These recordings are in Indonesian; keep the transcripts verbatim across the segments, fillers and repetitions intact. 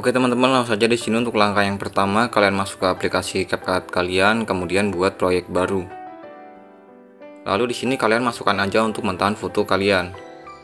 Oke teman-teman, langsung saja di sini untuk langkah yang pertama, kalian masuk ke aplikasi CapCut kalian, kemudian buat proyek baru. Lalu di sini kalian masukkan aja untuk mentahan foto kalian.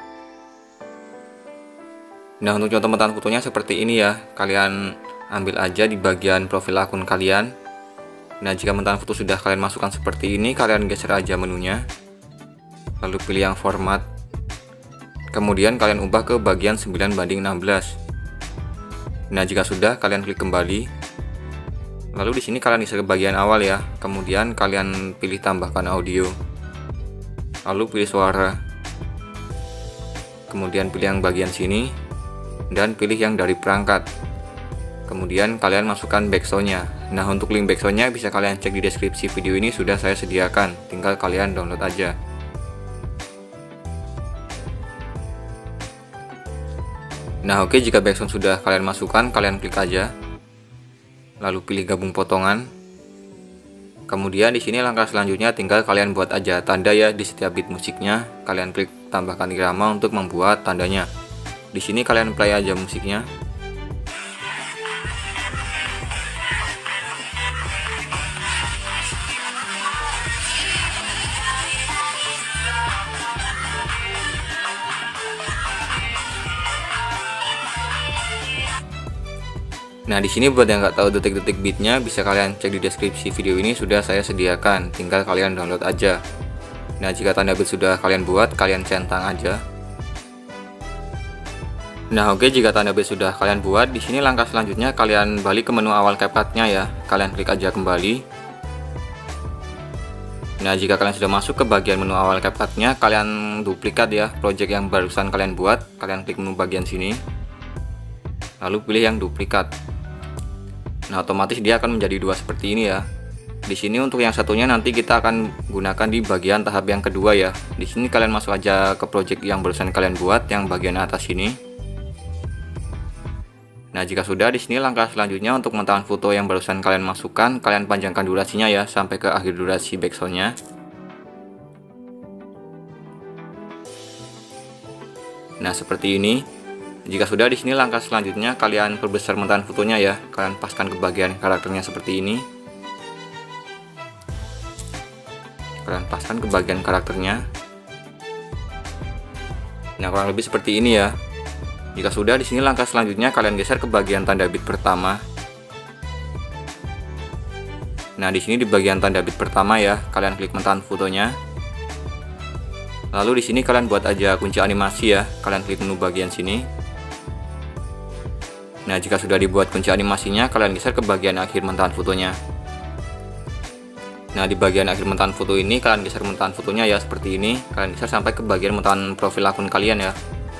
Nah, untuk contoh mentahan fotonya seperti ini ya. Kalian ambil aja di bagian profil akun kalian. Nah, jika mentahan foto sudah kalian masukkan seperti ini, kalian geser aja menunya. Lalu pilih yang format. Kemudian kalian ubah ke bagian sembilan banding enam belas. Nah, jika sudah, kalian klik kembali. Lalu di sini kalian geser ke bagian awal ya. Kemudian kalian pilih tambahkan audio. Lalu pilih suara. Kemudian pilih yang bagian sini dan pilih yang dari perangkat. Kemudian kalian masukkan backsound-nya. Nah, untuk link backsound-nya bisa kalian cek di deskripsi video ini, sudah saya sediakan. Tinggal kalian download aja. Nah, oke, jika background sudah kalian masukkan, kalian klik aja. Lalu pilih gabung potongan. Kemudian di sini langkah selanjutnya tinggal kalian buat aja tanda ya di setiap beat musiknya. Kalian klik tambahkan irama untuk membuat tandanya. Di sini kalian play aja musiknya. Nah, di sini buat yang nggak tahu detik-detik beatnya, bisa kalian cek di deskripsi video ini, sudah saya sediakan. Tinggal kalian download aja. Nah, jika tanda beat sudah kalian buat, kalian centang aja. Nah, oke, jika tanda beat sudah kalian buat, di sini langkah selanjutnya kalian balik ke menu awal CapCut-nya ya. Kalian klik aja kembali. Nah, jika kalian sudah masuk ke bagian menu awal CapCut-nya, kalian duplikat ya project yang barusan kalian buat. Kalian klik menu bagian sini. Lalu pilih yang duplikat. Nah, otomatis dia akan menjadi dua seperti ini ya. Di sini untuk yang satunya nanti kita akan gunakan di bagian tahap yang kedua ya. Di sini kalian masuk aja ke project yang barusan kalian buat yang bagian atas ini. Nah, jika sudah, di sini langkah selanjutnya untuk mentahan foto yang barusan kalian masukkan, kalian panjangkan durasinya ya sampai ke akhir durasi backsound-nya. Nah, seperti ini. Jika sudah, di sini langkah selanjutnya kalian perbesar mentahan fotonya ya. Kalian paskan ke bagian karakternya seperti ini. Kalian paskan ke bagian karakternya. Nah, kurang lebih seperti ini ya. Jika sudah, di sini langkah selanjutnya kalian geser ke bagian tanda beat pertama. Nah, di sini di bagian tanda beat pertama ya, kalian klik mentahan fotonya. Lalu di sini kalian buat aja kunci animasi ya. Kalian klik menu bagian sini. Nah, jika sudah dibuat kunci animasinya, kalian geser ke bagian akhir mentahan fotonya. Nah, di bagian akhir mentahan foto ini, kalian geser mentahan fotonya ya seperti ini. Kalian geser sampai ke bagian mentahan profil akun kalian ya.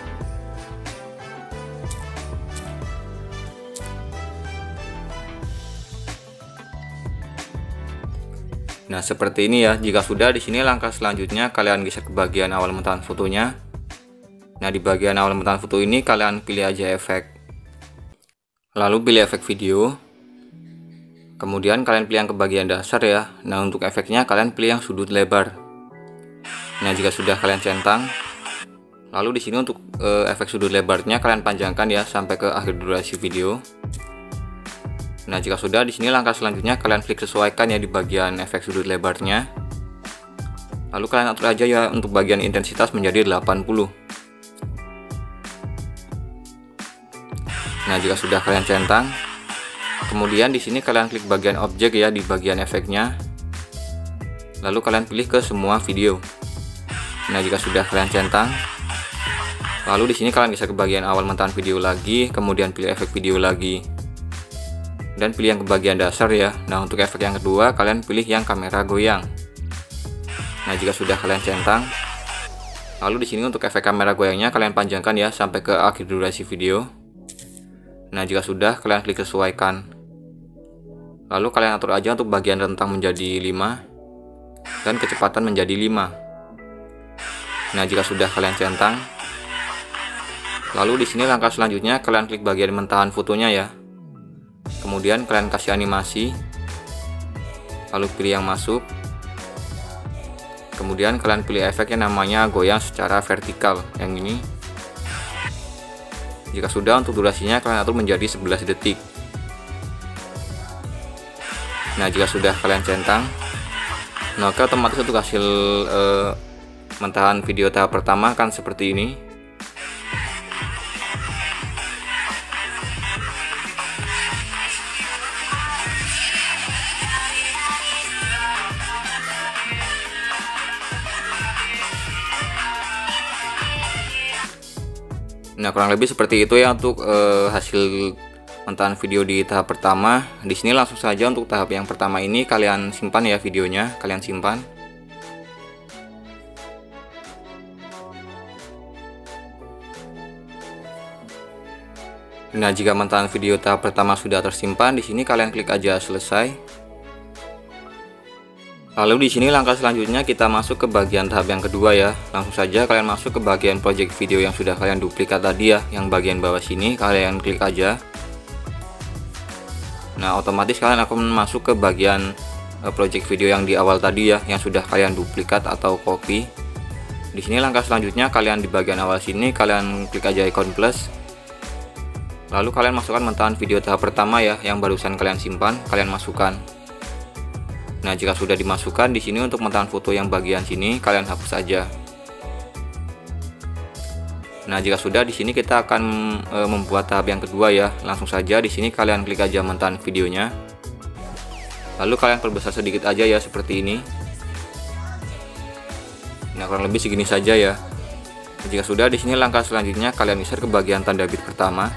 Nah, seperti ini ya. Jika sudah, di sini langkah selanjutnya kalian geser ke bagian awal mentahan fotonya. Nah, di bagian awal mentahan foto ini kalian pilih aja efek. Lalu pilih efek video. Kemudian kalian pilih yang ke bagian dasar ya. Nah, untuk efeknya kalian pilih yang sudut lebar. Nah, jika sudah kalian centang. Lalu di sini untuk e, efek sudut lebarnya kalian panjangkan ya sampai ke akhir durasi video. Nah, jika sudah, di sini langkah selanjutnya kalian klik sesuaikan ya di bagian efek sudut lebarnya. Lalu kalian atur aja ya untuk bagian intensitas menjadi delapan puluh. Nah, jika sudah kalian centang, kemudian di sini kalian klik bagian objek ya di bagian efeknya. Lalu kalian pilih ke semua video. Nah, jika sudah kalian centang, lalu di sini kalian geser ke bagian awal mentahan video lagi, kemudian pilih efek video lagi. Dan pilih yang ke bagian dasar ya. Nah, untuk efek yang kedua kalian pilih yang kamera goyang. Nah, jika sudah kalian centang, lalu di sini untuk efek kamera goyangnya kalian panjangkan ya sampai ke akhir durasi video. Nah, jika sudah, kalian klik sesuaikan. Lalu kalian atur aja untuk bagian rentang menjadi lima dan kecepatan menjadi lima. Nah, jika sudah kalian centang, lalu di sini langkah selanjutnya kalian klik bagian mentahan fotonya ya. Kemudian kalian kasih animasi. Lalu pilih yang masuk. Kemudian kalian pilih efek yang namanya goyang secara vertikal yang ini. Jika sudah, untuk durasinya kalian atur menjadi sebelas detik. Nah, jika sudah kalian centang, nah oke, otomatis untuk hasil eh, mentahan video tahap pertama akan seperti ini. Nah, kurang lebih seperti itu ya untuk eh, hasil mentahan video di tahap pertama. Di sini langsung saja untuk tahap yang pertama ini kalian simpan ya videonya, kalian simpan. Nah, jika mentahan video tahap pertama sudah tersimpan, di sini kalian klik aja selesai. Lalu di sini langkah selanjutnya kita masuk ke bagian tahap yang kedua ya. Langsung saja kalian masuk ke bagian project video yang sudah kalian duplikat tadi ya, yang bagian bawah sini kalian klik aja. Nah, otomatis kalian akan masuk ke bagian uh, project video yang di awal tadi ya, yang sudah kalian duplikat atau copy. Di sini langkah selanjutnya kalian di bagian awal sini kalian klik aja icon plus. Lalu kalian masukkan mentahan video tahap pertama ya, yang barusan kalian simpan, kalian masukkan. Nah, jika sudah dimasukkan, di sini untuk mentahan foto yang bagian sini kalian hapus saja. Nah, jika sudah, di sini kita akan e, membuat tahap yang kedua ya. Langsung saja di sini kalian klik aja mentahan videonya. Lalu kalian perbesar sedikit aja ya seperti ini. Nah, kurang lebih segini saja ya. Jika sudah, di sini langkah selanjutnya kalian geser ke bagian tanda bit pertama.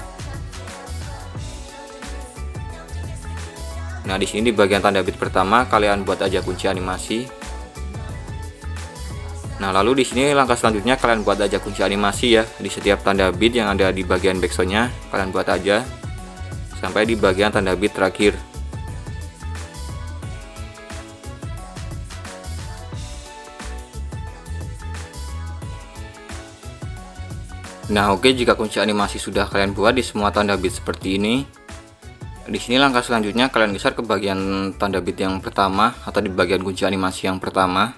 Nah, di sini di bagian tanda bit pertama kalian buat aja kunci animasi. Nah, lalu di sini langkah selanjutnya kalian buat aja kunci animasi ya di setiap tanda bit yang ada di bagian backsoundnya, kalian buat aja sampai di bagian tanda bit terakhir. Nah, oke, jika kunci animasi sudah kalian buat di semua tanda bit seperti ini, di sini langkah selanjutnya kalian geser ke bagian tanda bit yang pertama atau di bagian kunci animasi yang pertama.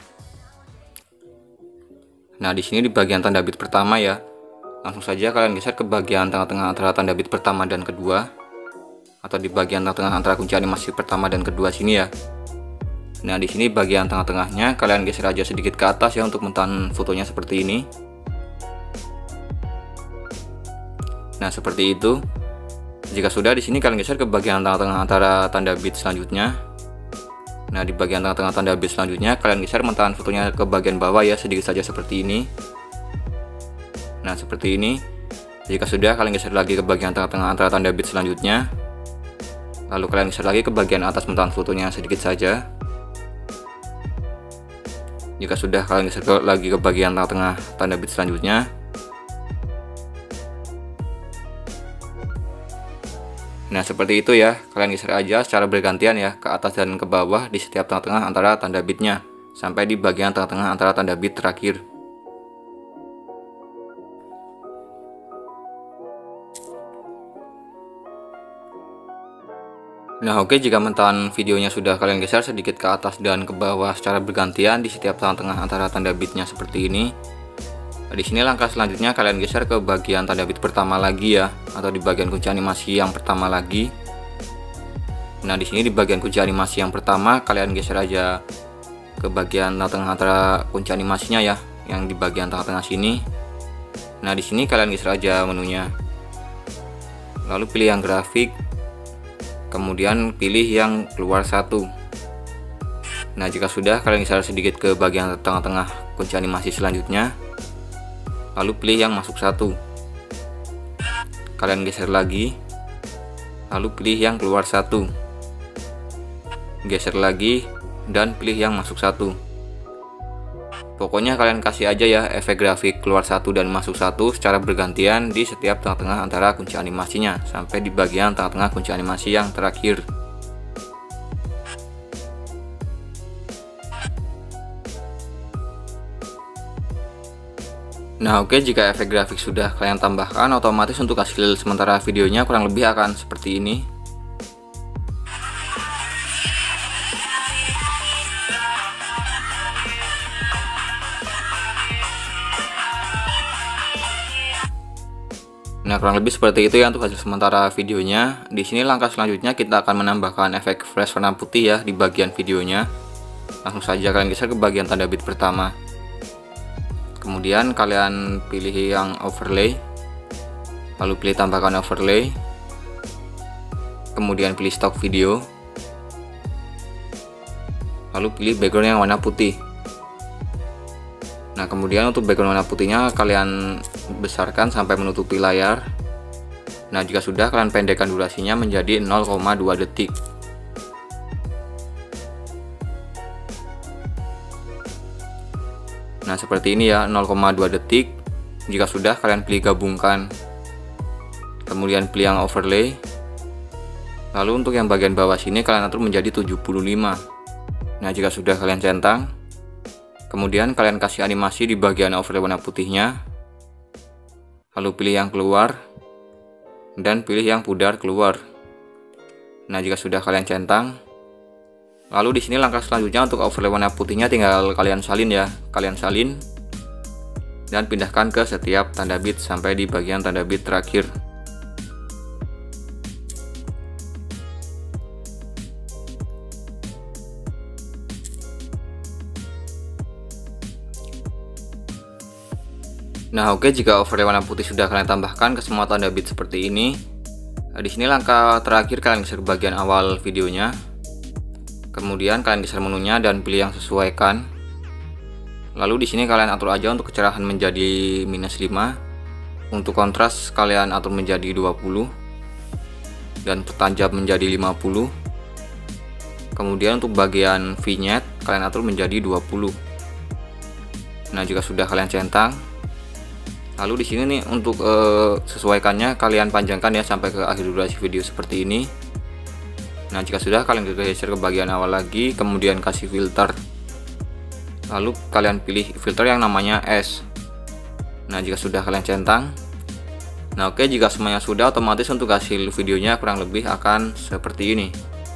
Nah, di sini di bagian tanda bit pertama ya, langsung saja kalian geser ke bagian tengah-tengah antara tanda bit pertama dan kedua, atau di bagian tengah-tengah antara kunci animasi pertama dan kedua sini ya. Nah, di sini bagian tengah-tengahnya kalian geser aja sedikit ke atas ya untuk mentahan fotonya seperti ini. Nah, seperti itu. Jika sudah, di sini kalian geser ke bagian tengah-tengah antara tanda bit selanjutnya. Nah, di bagian tengah-tengah tanda bit selanjutnya kalian geser mentahan fotonya ke bagian bawah ya, sedikit saja seperti ini. Nah, seperti ini. Jika sudah, kalian geser lagi ke bagian tengah-tengah antara tanda bit selanjutnya. Lalu kalian geser lagi ke bagian atas mentahan fotonya sedikit saja. Jika sudah, kalian geser lagi ke bagian tengah-tengah tanda bit selanjutnya. Nah, seperti itu ya, kalian geser aja secara bergantian ya, ke atas dan ke bawah di setiap tengah-tengah antara tanda bitnya, sampai di bagian tengah-tengah antara tanda bit terakhir. Nah, oke, jika mentahan videonya sudah kalian geser sedikit ke atas dan ke bawah secara bergantian di setiap tengah-tengah antara tanda bitnya seperti ini. Di sini langkah selanjutnya kalian geser ke bagian tanda bit pertama lagi ya, atau di bagian kunci animasi yang pertama lagi. Nah, di sini di bagian kunci animasi yang pertama kalian geser aja ke bagian tengah antara kunci animasinya ya, yang di bagian tengah-tengah sini. Nah, di sini kalian geser aja menunya. Lalu pilih yang grafik, kemudian pilih yang keluar satu. Nah, jika sudah, kalian geser sedikit ke bagian tengah-tengah kunci animasi selanjutnya. Lalu pilih yang masuk satu, kalian geser lagi, lalu pilih yang keluar satu, geser lagi, dan pilih yang masuk satu. Pokoknya kalian kasih aja ya efek grafik keluar satu dan masuk satu secara bergantian di setiap tengah-tengah antara kunci animasinya, sampai di bagian tengah-tengah kunci animasi yang terakhir. Nah, oke, jika efek grafik sudah kalian tambahkan, otomatis untuk hasil sementara videonya kurang lebih akan seperti ini. Nah, kurang lebih seperti itu ya untuk hasil sementara videonya. Di sini langkah selanjutnya kita akan menambahkan efek flash warna putih ya di bagian videonya. Langsung saja kalian geser ke bagian tanda bit pertama. Kemudian kalian pilih yang overlay. Lalu pilih tambahkan overlay. Kemudian pilih stock video. Lalu pilih background yang warna putih. Nah, kemudian untuk background warna putihnya kalian besarkan sampai menutupi layar. Nah, jika sudah kalian pendekkan durasinya menjadi nol koma dua detik. Nah, seperti ini ya, nol koma dua detik. Jika sudah kalian pilih gabungkan. Kemudian pilih yang overlay. Lalu untuk yang bagian bawah sini kalian atur menjadi tujuh puluh lima. Nah, jika sudah kalian centang, kemudian kalian kasih animasi di bagian overlay warna putihnya. Lalu pilih yang keluar dan pilih yang pudar keluar. Nah, jika sudah kalian centang, lalu di sini langkah selanjutnya untuk overlay warna putihnya tinggal kalian salin ya. Kalian salin dan pindahkan ke setiap tanda bit sampai di bagian tanda bit terakhir. Nah, oke, jika overlay warna putih sudah kalian tambahkan ke semua tanda bit seperti ini, di sini langkah terakhir kalian geser ke bagian awal videonya. Kemudian kalian geser menunya dan pilih yang sesuaikan. Lalu di sini kalian atur aja untuk kecerahan menjadi minus lima. Untuk kontras kalian atur menjadi dua puluh dan pertajam menjadi lima puluh. Kemudian untuk bagian vignette kalian atur menjadi dua puluh. Nah, jika sudah kalian centang, lalu di sini nih untuk uh, sesuaikannya kalian panjangkan ya sampai ke akhir durasi video seperti ini. Nah, jika sudah kalian geser ke bagian awal lagi, kemudian kasih filter. Lalu kalian pilih filter yang namanya S. Nah, jika sudah kalian centang. Nah, oke, jika semuanya sudah, otomatis untuk hasil videonya kurang lebih akan seperti ini.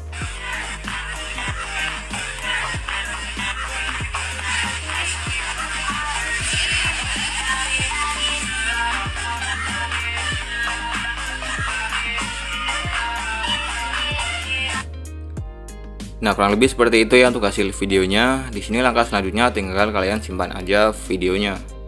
Nah, kurang lebih seperti itu ya untuk hasil videonya. Di sini langkah selanjutnya tinggal kalian simpan aja videonya.